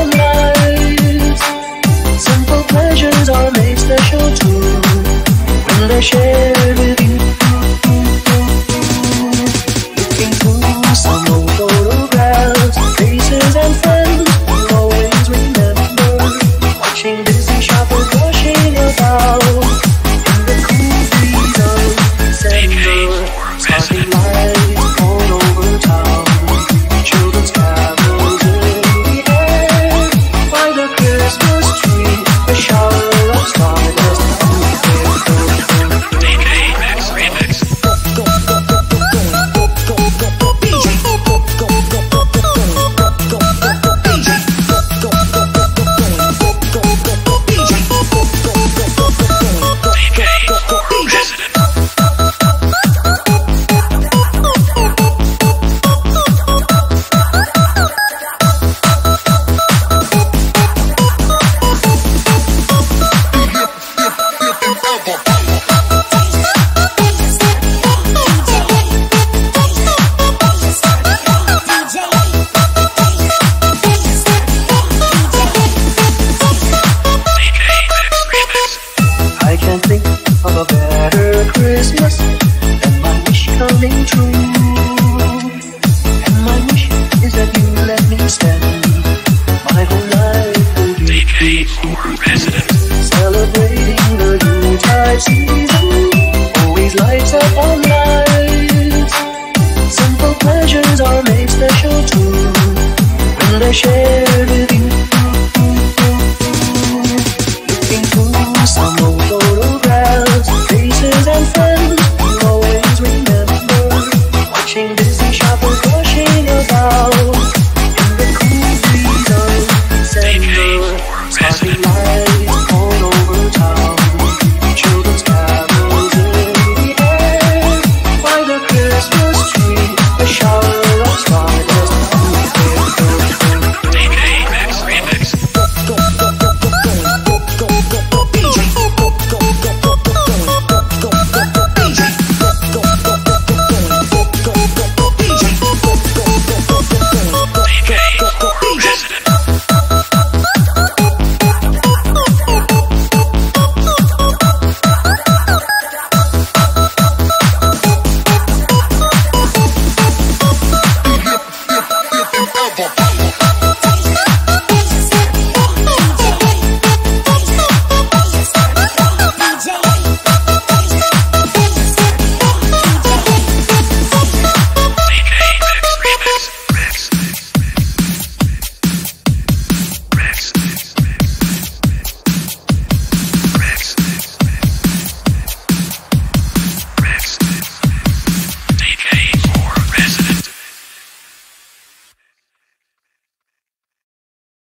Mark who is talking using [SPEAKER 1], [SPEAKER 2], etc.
[SPEAKER 1] our lives. Simple pleasures are made special too when they're shared with you. Looking through some old photographs, faces and friends you'll always remember. Watching busy shoppers rushing about in the cool breeze of December. Sparkling lights all over town, children's carols in the air. By the Christmas tree, a shower of stardust. I can't think of a better Christmas than my wish coming true. And my wish is that you let me spend my whole life with you. Celebrating the Yuletide season always lights up our lives. Simple pleasures are made special too when they're shared with